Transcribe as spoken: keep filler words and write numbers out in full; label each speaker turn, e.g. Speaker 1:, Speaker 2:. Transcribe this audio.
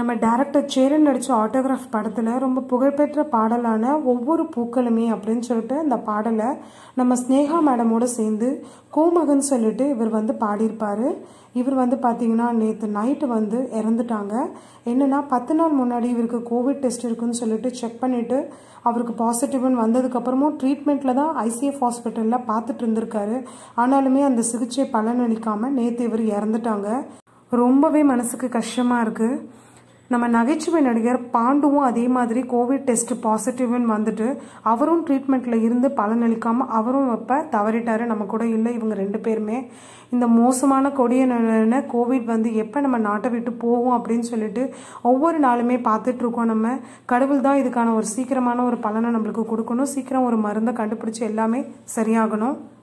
Speaker 1: நம்ம டைரக்டர் சேரன் நடிச்ச ஆட்டோகிராஃப் படத்துல ரொம்ப புகழ்பெற்ற பாடலான ஒவ்வொரு பூக்களுமே அப்படின்னு சொல்லிட்டு இந்த பாடலை நம்ம ஸ்னேகா மேடமோட சேர்ந்து கோமகன் சொல்லிட்டு இவர் வந்து பாடியிருப்பாரு. இவர் வந்து பார்த்தீங்கன்னா நேற்று நைட்டு வந்து இறந்துட்டாங்க. என்னன்னா பத்து நாள் முன்னாடி இவருக்கு கோவிட் டெஸ்ட் இருக்குன்னு சொல்லிட்டு செக் பண்ணிட்டு அவருக்கு பாசிட்டிவ்னு வந்ததுக்கப்புறமும் ட்ரீட்மெண்ட்டில் தான் ஐசிஎஃப் ஹாஸ்பிட்டலில் பார்த்துட்டு இருந்திருக்காரு. ஆனாலுமே அந்த சிகிச்சை பலனளிக்காமல் நேற்று இவர் இறந்துட்டாங்க. ரொம்பவே மனசுக்கு கஷ்டமாக இருக்குது. நம்ம நகைச்சுவை நடிகர் பாண்டுவும் அதே மாதிரி கோவிட் டெஸ்ட் பாசிட்டிவ்னு வந்துட்டு அவரும் ட்ரீட்மெண்ட்டில் இருந்து பலனளிக்காமல் அவரும் இப்போ தவறிட்டாரு, நம்ம கூட இல்லை. இவங்க ரெண்டு பேருமே இந்த மோசமான கொடிய கோவிட் வந்து எப்போ நம்ம நாட்டை விட்டு போகும் அப்படின்னு சொல்லிட்டு ஒவ்வொரு நாளுமே பார்த்துட்ருக்கோம். நம்ம கடவுள் தான் இதுக்கான ஒரு சீக்கிரமான ஒரு பலனை நம்மளுக்கு கொடுக்கணும். சீக்கிரம் ஒரு மருந்தை கண்டுபிடிச்சி எல்லாமே சரியாகணும்.